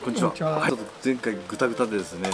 こんにちは。ちょっと前回グタグタでですね。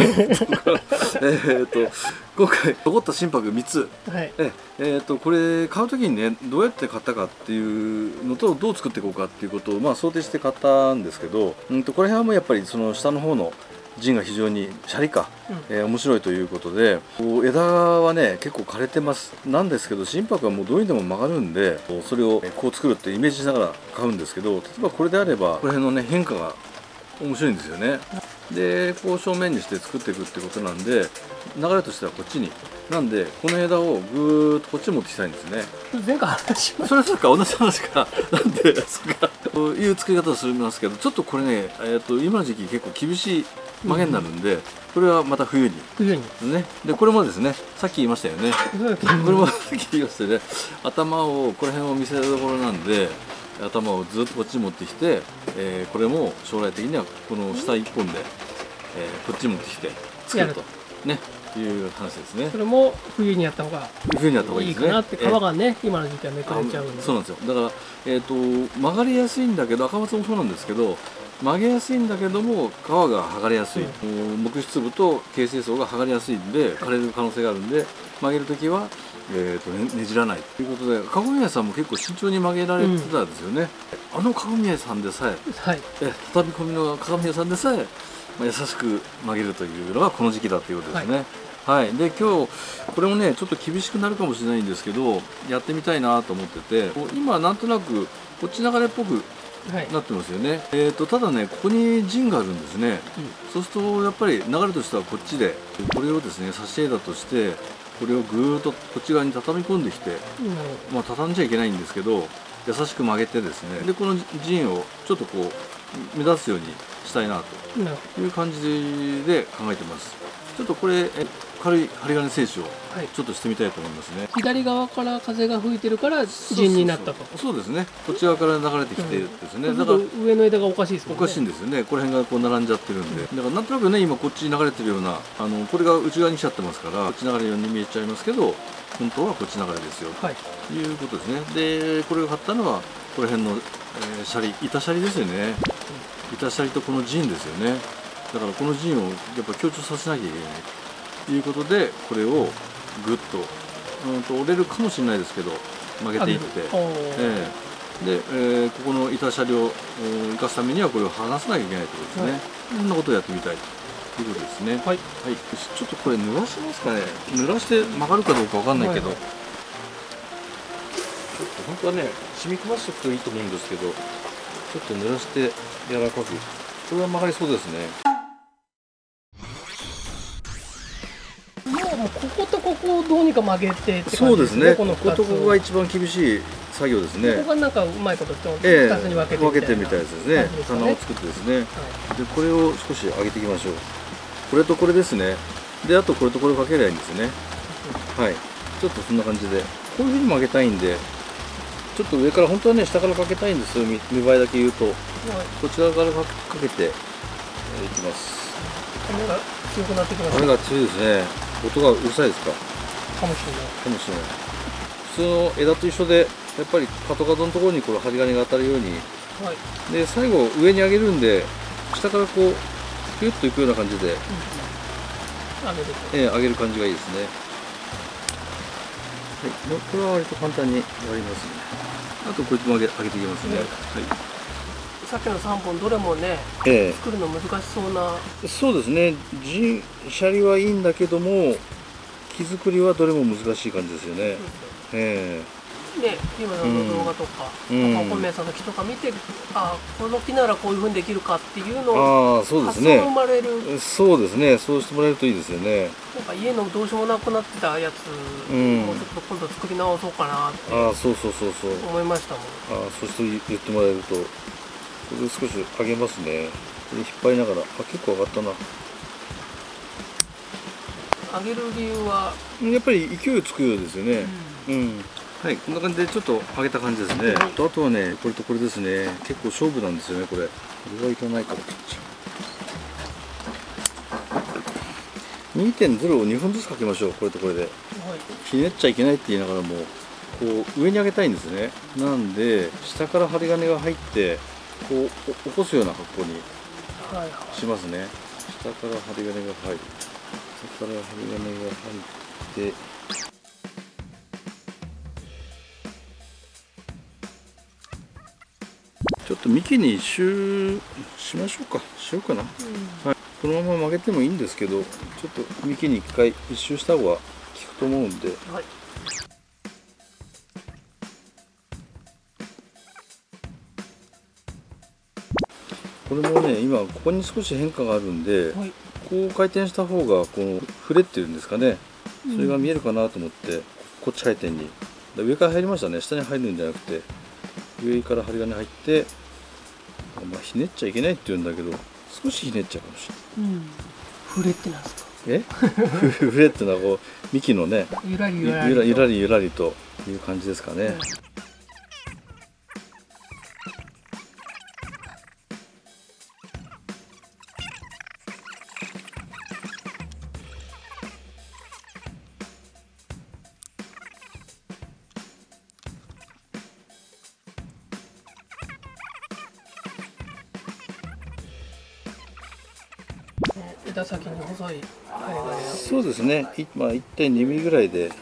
今回残った心拍3つ。はい。これ買うときにね、どうやって買ったかっていうのとどう作っていこうかっていうことを想定して買ったんですけど、この辺はもうやっぱりその下の方の陣が非常にシャリか、面白いということで、こう枝はね結構枯れてますなんですけど、心拍はもうどうにでも曲がるんで、それをこう作るってイメージしながら買うんですけど、例えばこれであればこの辺のね変化が面白いんですよね。でこう正面にして作っていくってことなんで、流れとしてはこっちになんで、この枝をぐーっとこっちに持ってきたいんですね。 前回話しました。 それはそうか、同じ話か。なんでそうかという作り方をするんですけど、ちょっとこれね、今の時期結構厳しい曲げになるんで、これはまた冬にね。でこれもですね、さっき言いましたよね。これもさっき言いましたよね。頭をこの辺を見せるところなんで、頭をずっとこっちに持ってきて、これも将来的にはこの下一本で、こっちに持ってきて作るとねいう話ですね。 それも冬にやった方がいいかなって、皮がね今の時期はめくれちゃうんで。 そうなんですよ。だから曲がりやすいんだけど、赤松もそうなんですけど、曲げやすいんだけども皮が剥がれやすい、木質部と形成層が剥がれやすいんで枯れる可能性があるんで、曲げるときはねじらないということで、籠宮さんも結構慎重に曲げられてたんですよね。あの籠宮さんでさえ、畳み込みの籠宮さんでさえ、優しく曲げるというのがこの時期だということですね。はい、で今日これもねちょっと厳しくなるかもしれないんですけど、やってみたいなと思ってて、今なんとなくこっち流れっぽくなってますよね。ただね、ここに陣があるんですね。そうするとやっぱり流れとしてはこっちで、これをですね挿し枝としてこれをぐーっとこっち側に畳み込んできて、畳んじゃいけないんですけど優しく曲げてですね、でこの陣をちょっとこう目立つようにしたいなという感じで考えてます。ちょっとこれ軽い針金整地をちょっとしてみたいと思いますね。 左側から風が吹いてるから陣になったと。 そうですね。こっち側から流れてきてですね。 だから上の枝がおかしいですもんね。 おかしいんですよね。この辺がこう並んじゃってるんで、だからなんとなくね今こっちに流れてるような、これが内側に来ちゃってますから、こっち流れるように見えちゃいますけど、本当はこっち流れですよということですね。でこれが貼ったのはこの辺の、シャリ、板シャリですよね。板シャリとこの陣ですよね。だからこの陣をやっぱ強調させなきゃいけないということで、これをぐっと折れるかもしれないですけど曲げていって、で、ここの板シャリを生かすためにはこれを剥がさなきゃいけないということですね。こんなことをやってみたいということですね。はい、ちょっとこれ濡らしますかね。濡らして曲がるかどうかわかんないけど、ちょっと本当はね染み込ませておくといいと思うんですけど、ちょっと濡らして柔らかく、これは曲がりそうですね。 もうこことここをどうにか曲げてって感じですね。 そうですね。こことここが一番厳しい作業ですね。 ここがなんかうまいこと2つに分けてみたいですね。棚を作ってですね。でこれを少し上げていきましょう。これとこれですね。であとこれとこれをかければいいんですね。はい。ちょっとそんな感じでこういうふうに曲げたいんで、ちょっと上から本当はね下からかけたいんですよ。見栄えだけ言うと、こちらからかけていきます。 雨が強くなってきました。 雨が強いですね。音がうるさいですか。 かもしれない。 普通の枝と一緒で、やっぱり角のところにこの針金が当たるように、で最後上に上げるんで、下からこうピュッといくような感じで、上げる感じがいいですね。はい、これは割と簡単にやりますね。あとこいつも上げていきますね。はい。 さっきの3本どれもね、作るの難しそうな。 そうですね。シャリはいいんだけども、木作りはどれも難しい感じですよね。 ね、今の動画とか、お米屋さんの木とか見て、この木ならこういうふうにできるかっていうのを発想が生まれる。 そうですね。そうしてもらえるといいですよね。 なんか家のどうしようもなくなってたやつもちょっと今度作り直そうかなって思いましたもん。 そうして言ってもらえると。これ少し上げますね。これ引っ張りながら、結構上がったな。 上げる理由はやっぱり勢いつくようですよね。はい、こんな感じでちょっと上げた感じですね。あとはね、これとこれですね。結構勝負なんですよね、これ。これはいかないから切っちゃう。2.0 を2本ずつかけましょう、これとこれで。ひねっちゃいけないって言いながらも、こう上に上げたいんですね。なんで、下から針金が入って、こう起こすような格好にしますね。下から針金が入る。下から針金が入って。ちょっと幹に一周しましょうか。しようかな。はい、このまま曲げてもいいんですけど、ちょっと幹に一周した方が効くと思うんで。はい、これもね、今ここに少し変化があるんで、はい、こう回転した方がこのフレっていうんですかね、それが見えるかなと思って、こっち回転に上から入りましたね。下に入るんじゃなくて上から針金入って、まあ、ひねっちゃいけないって言うんだけど、少しひねっちゃうかもしれない。 フレってなんですか？ フレってのはこう幹のね、 ゆらりゆらりという感じですかね。 枝先に細い針金。 そうですね。まあ 1.2 ミリぐらいで。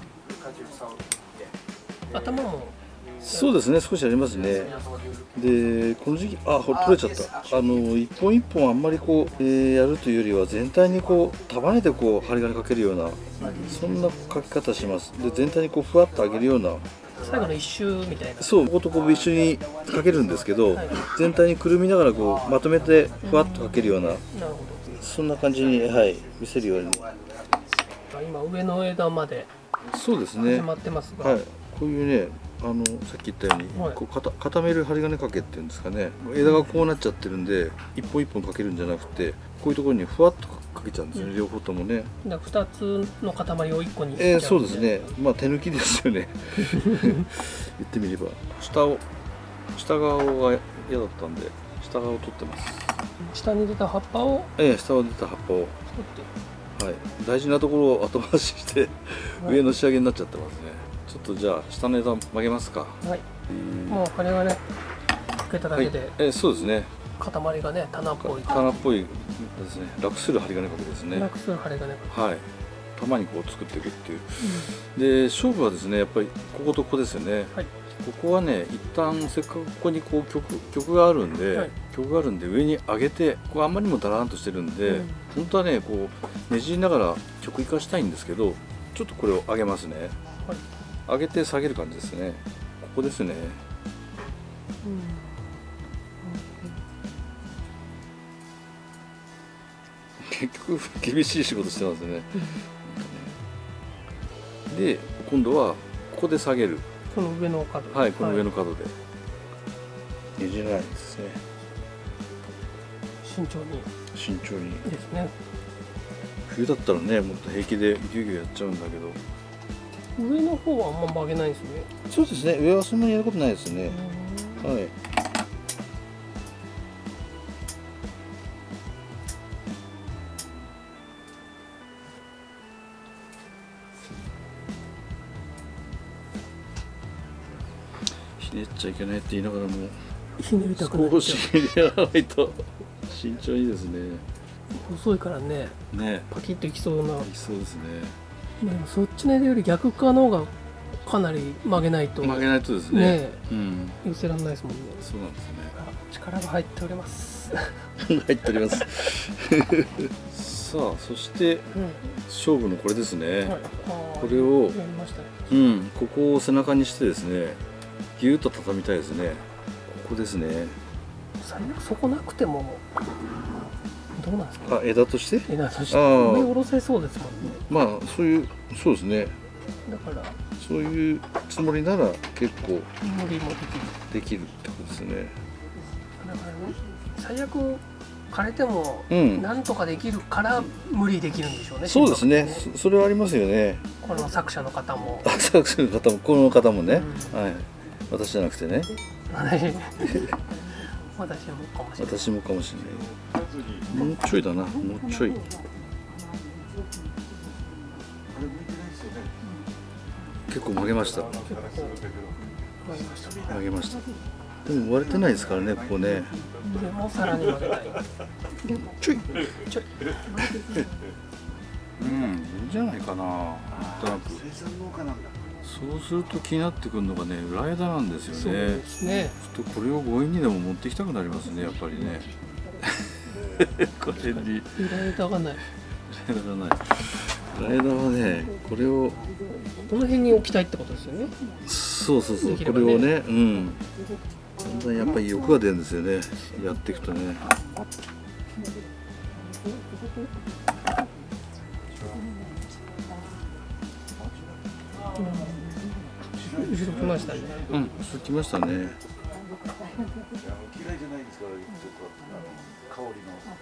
頭も。 そうですね。少しありますね。で、この時期、取れちゃった。一本一本あんまりこう、やるというよりは全体にこう束ねてこう針金かけるような、そんなかけ方します。で、全体にこうふわっと上げるような。 最後の一周みたいな。 そう、こことここ一緒にかけるんですけど、はい、全体にくるみながらこうまとめてふわっとかけるような。なるほど。そんな感じに、はい、見せるように。 今上の枝まで。 そうですね。 始まってますが。 はい、こういうね、さっき言ったように、はい、こう固める針金かけっていうんですかね。枝がこうなっちゃってるんで、一本一本かけるんじゃなくて、こういうところにふわっとかけちゃうんですよね、両方ともね。 だから2つの塊を1個に。 そうですね。まあ手抜きですよね。言ってみれば、下側が嫌だったんで、下側を取ってます。 下に出た葉っぱを。 下に出た葉っぱを。はい、大事なところを後回しして、上の仕上げになっちゃってますね。ちょっとじゃあ下の枝曲げますか。 はい。もう針金かけただけで。 はい、そうですね。 塊がね、棚っぽい。 棚っぽいですね。楽する針金かけですね。 楽する針金かけ。 はい。玉にこう作っていくっていう。で、勝負はですね、やっぱりこことここですよね。はい。ここはね、一旦せっかくここにこう曲があるんで、はい、曲があるんで上に上げて、ここあんまりにもだらーんとしてるんで、本当はね、こうねじりながら曲生かしたいんですけど、ちょっとこれを上げますね。はい、上げて下げる感じですね。ここですね。結局厳しい仕事してますね。で、今度はここで下げる。 この上の角。 はい、この上の角で。ねじらないですね。 慎重に。 慎重に。 ですね。 冬だったらね、もっと平気でギュギュやっちゃうんだけど。上の方はあんま曲げないですね。 そうですね。上はそんなにやることないですね。はい。ひねっちゃいけないって言いながらもひねりたくなっちゃう。 少しひねらないと慎重にですね。 細いからね。 ね。 パキッといきそうな。 いきそうですね。 まあでもそっちの枝より逆側の方がかなり曲げないと。 曲げないとですね。 寄せられないですもんね。 そうなんですね。 力が入っております。 入っております。さあ、そして勝負のこれですね。これをここを背中にしてですね、ぎゅっと畳みたいですね。ここですね。 最悪そこなくてもどうなんですか。 枝として。 枝として。上下ろせそうですもんね。 まあそうですね。 だからそういうつもりなら結構無理もできるってことですね。 だからね、最悪枯れてもなんとかできるから無理できるんでしょうね。 そうですね。それはありますよね。 この作者の方も。 作者の方もこの方もね。はい。私じゃなくてね。私もかもしれない。もうちょいだな。もうちょい。結構曲げました。曲げました。 でも割れてないですからね、ここね。 でもさらに曲げたい。 ちょいちょい。 いいんじゃないかな、なんとなく。そうすると気になってくるのがね、裏枝なんですよね。 そうですね。 ちょっとこれを強引にでも持ってきたくなりますね、やっぱりね。これに裏枝がない。 裏枝がない。裏枝はね、これをこの辺に置きたいってことですよね。 そうそうそう、 できればねこれをね、うん。だんだんやっぱり欲が出るんですよね、やっていくとね。 後ろ来ましたね。 うん、そうきましたね。 嫌いじゃないですから、ちょっと香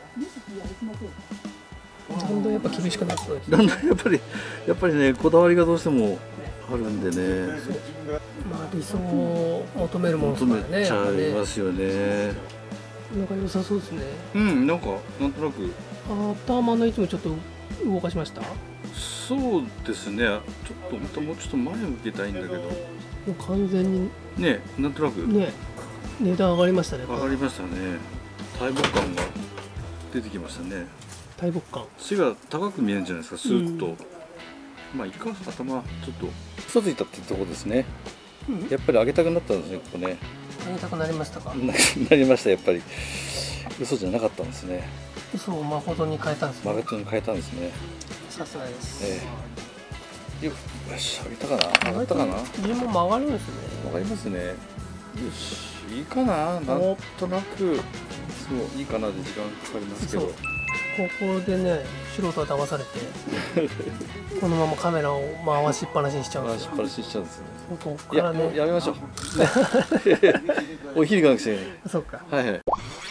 りの。 だんだんやっぱ厳しくなってそうです。 だんだんやっぱりね、こだわりがどうしてもあるんでね、 まあ理想を求めるものです求からね。 めちゃいやっぱねますよね。 なんか良さそうですね。 うん、なんかなんとなく頭の位置もちょっと動かしました。もそうですね。ちょっとまたもうちょっと前向けたいんだけどう完全にね、なんとなくね値段上がりましたね。 上がりましたね。大木感が出てきましたね。 大木感。 背が高く見えるんじゃないですか、スーッと。まあいいか、頭ちょっと嘘ついたってとこですね。やっぱり上げたくなったんですね、ここね。 上げたくなりましたか。 なりました、やっぱり。嘘じゃなかったんですね。 嘘を誠に変えたんですね。 マガトに変えたんですね。 さすがです。 よし、上げたかな、上がったかな。 自分も曲がるんですね。 わかりますね。よし、いいかな、なんとなく。そう、いいかなで時間かかりますけそうど。 ここでね素人は騙されてこのままカメラを回しっぱなしにしちゃうんですよ。 回しっぱなしにしちゃうんですね。 ここいや、 からね。 やめましょう。お昼がなくちゃいけない。 そうか。 はいはい。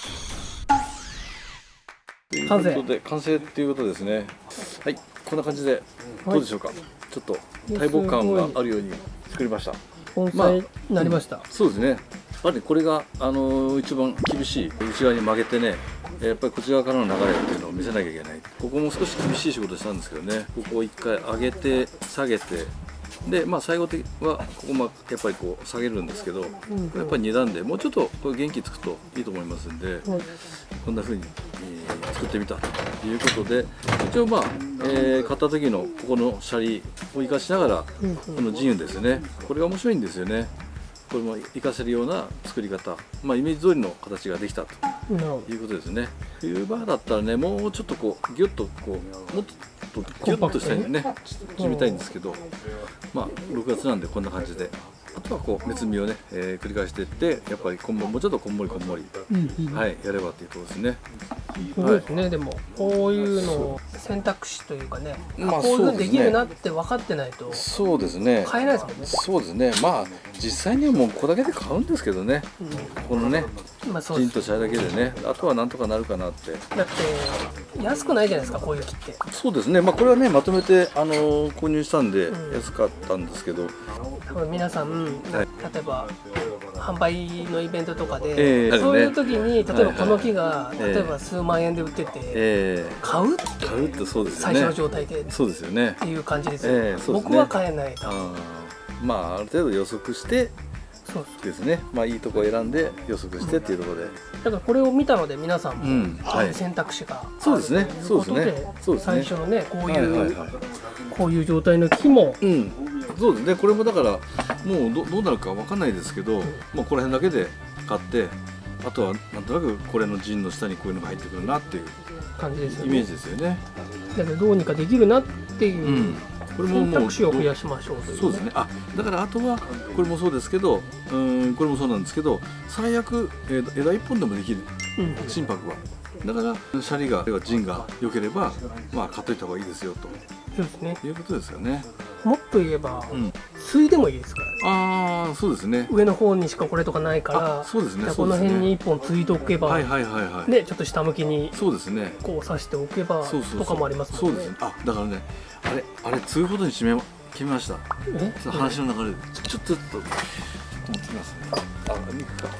完成ということで完成っていうことですね。はい、こんな感じでどうでしょうか。ちょっと大木感があるように作りました。 盆栽になりました。 そうですね。やっぱりこれが一番厳しい、内側に曲げてね、やっぱりこっち側からの流れっていうのを見せなきゃいけない。ここも少し厳しい仕事したんですけどね。ここを一回上げて下げて、でまあ最後的はここもやっぱりこう下げるんですけど、やっぱり2段でもうちょっとこれ元気つくといいと思いますんで、こんな風に、作ってみたということで、一応まあ、買った時のここのシャリを生かしながら、この陣ですね、これが面白いんですよね。これも活かせるような作り方、まあ、イメージ通りの形ができたということですね。冬場だったらね、もうちょっとこうギュッとこうもっとギュッとしたいね、決めたいんですけど、まあ6月なんでこんな感じで、あとはこう目摘みをね、繰り返していって、やっぱりもうちょっとこんもり、はい、やればっていうところですね。 そうですね。でもこういうのを選択肢というかね、 まあこういうふうにできるなって分かってないとそうですね。 買えないですもんね。 そうですね。まあ実際にはもうここだけで買うんですけどね。このね、 まあそうです。 ジンとシャリだけでね、あとはなんとかなるかなって。 だって安くないじゃないですか、こういう木って。 そうですね。まあこれはねまとめて購入したんで安かったんですけど、 多分皆さん、 はい例えば販売のイベントとかで、そういう時に例えばこの木が、例えば数万円で売ってて、買うってそうですよね。 最初の状態でっそうですよね。 ていう感じですよ、 そうですね。 僕は買えないと。 まあある程度予測してそうですね。まあいいとこ選んで予測してっていうところで。 だからこれを見たので皆さんも、 はい選択肢がそうですね。 あるということで、 そうですね。 最初のねこういう状態の木も、 そうですね。これもだからもうどうなるかわかんないですけど、もうこの辺だけで買って、あとはなんとなくこれの陣の下にこういうのが入ってくるなっていう感じですよね。 イメージですよね。 だけどどうにかできるなっていう、 これももう選択肢を増やしましょうという、 そうですね。だからあとはこれもそうですけど、これもそうなんですけど、最悪枝一本でもできる、心拍は。だからシャリが陣が良ければ、まあ買っといた方がいいですよと。 そうですね。 いうことですよね。 もっと言えば、継いでもいいですからね。 ああ、そうですね。 上の方にしかこれとかないから、 そうですね。 じゃあこの辺に一本継いでおけば、ね、ちょっと下向きにそうですね。 こう刺しておけばとかもありますもんね。 そうですね。だからね、あれ継ぐことに決めました。話の流れでちょっと持ってきますね。肉か。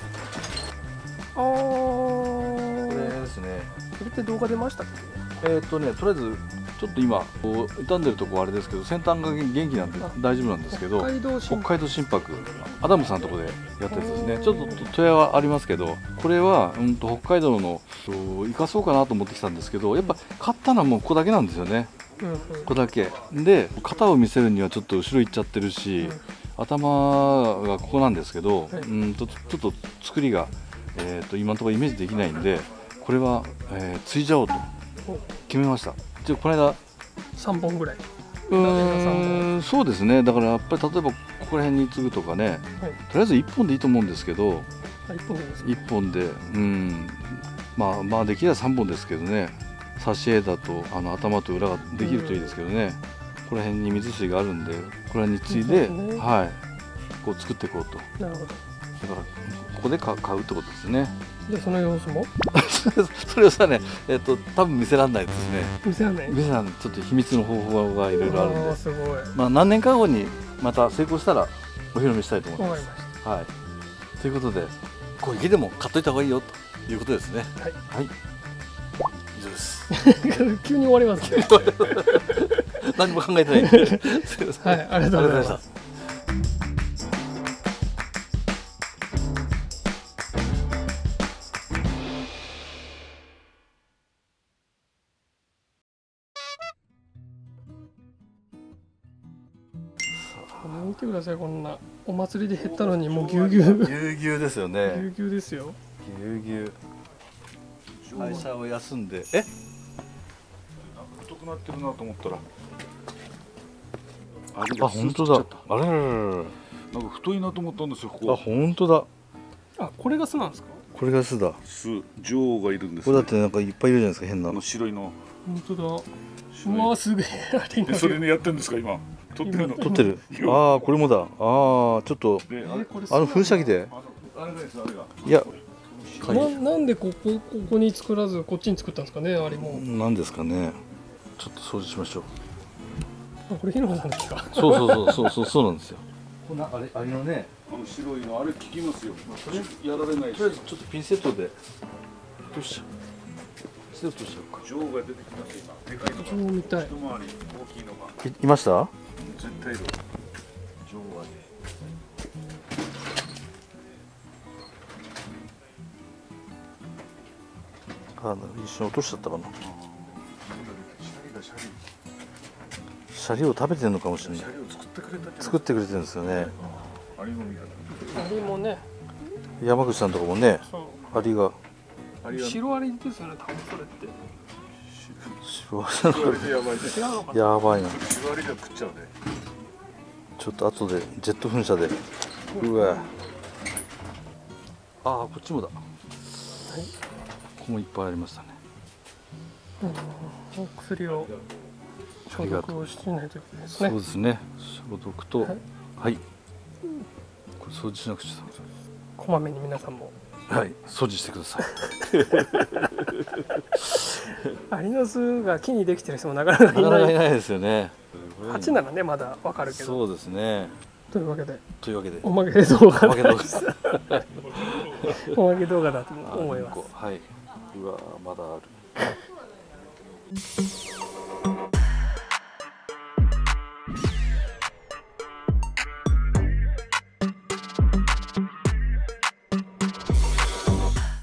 これですね。 それって動画出ましたっけ？ とりあえずちょっと今こう傷んでるとこはあれですけど、先端が元気なんで大丈夫なんですけど、北海道心拍アダムさんのとこでやったやつですね。ちょっと問屋はありますけど、これは、北海道の生かそうかなと思ってきたんですけど、やっぱ買ったのはもうここだけなんですよね。ここだけで、型を見せるにはちょっと後ろ行っちゃってるし、頭がここなんですけど、ちょっと作りが、今のところイメージできないんで、これは、継いじゃおうと決めました。この間 3本ぐらい。 そうですね。だからやっぱり例えばここら辺に継ぐとかね、とりあえず1本でいいと思うんですけど、1本で、まあできれば3本ですけどね、挿絵だと頭と裏ができるといいですけどね、ここら辺に水水があるんで、ここら辺に継いで、こう作っていこうと。なるほど。だからここで買うってことですね。 じゃあその様子もそれをさね、多分見せられないですね。 見せられない。 ちょっと秘密の方法がいろいろあるんで、 すごい。 まあ何年か後にまた成功したらお披露目したいと思います。 わかりました。 はい。ということで、こう家でも買っといた方がいいよということですね。はい。以上です。 急に終わりますね。 何も考えてないんで。すいません。 はい、ありがとうございます。見てください、こんなお祭りで減ったのにもうぎゅうぎゅうぎゅうぎゅうですよね。 ぎゅうぎゅうですよ。 ぎゅうぎゅう。会社を休んで、 太くなってるなと思ったら、 本当だ。あれ、 なんか太いなと思ったんですよ。ここ。 本当だ。 これが巣なんですか？ これが巣だ。 巣、女王がいるんです。 これだってなんかいっぱいいるじゃないですか、変なの。 白いの。 本当だ。うわ、すげえ。 それねやってるんですか今？撮ってるの？ 撮ってる。これもだ。ちょっと噴射機で。いや。 なんでここに作らずこっちに作ったんですかね、あれも。 なんですかね。ちょっと掃除しましょう。 これ広野さんですか？ そうなんですよ。こんなあれのね、 白いのあれ効きますよ。それやられないし。 とりあえずちょっとピンセットで。どうしよう。セットしようか。 女王が出てきます今。でかいのが。 女王みたい。 一回り大きいのが。 いました？ 絶対いる。女王はね。 一瞬落としちゃったかな。シャリを食べてるのかもしれない。作ってくれてるんですよね。 アリもね。 山口さんとかもね、アリが。 白アリですよね、多分それって。 白アリやばいな。 白アリが食っちゃうね。 ちょっと後でジェット噴射で。うわ。こっちもだ。ここもいっぱいありましたね。 薬を消毒をしないといけないですね。 そうですね。消毒と、はい。これ掃除しなくちゃ。 こまめに皆さんも。 はい、掃除してください。 アリの巣が木にできてる人もなかなかいない。 いないですよね。 蜂ならねまだわかるけど。 そうですね。 というわけで。 おまけ動画。おまけ動画だと思います。 はい。うわまだある。